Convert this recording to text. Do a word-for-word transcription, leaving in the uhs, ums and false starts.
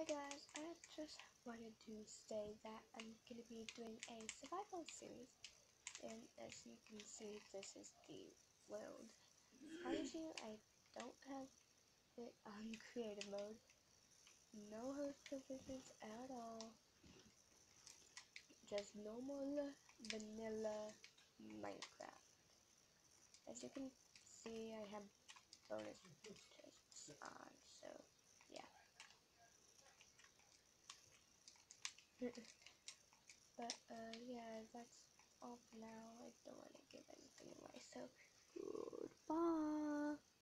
Hi guys, I just wanted to say that I'm gonna be doing a survival series, and as you can see, this is the world. Promise you, I don't have it on creative mode. No host provisions at all. Just normal vanilla Minecraft. As you can see, I have bonus chests on, so yeah. But uh, yeah, that's all for now. I don't want to give anything away, so goodbye.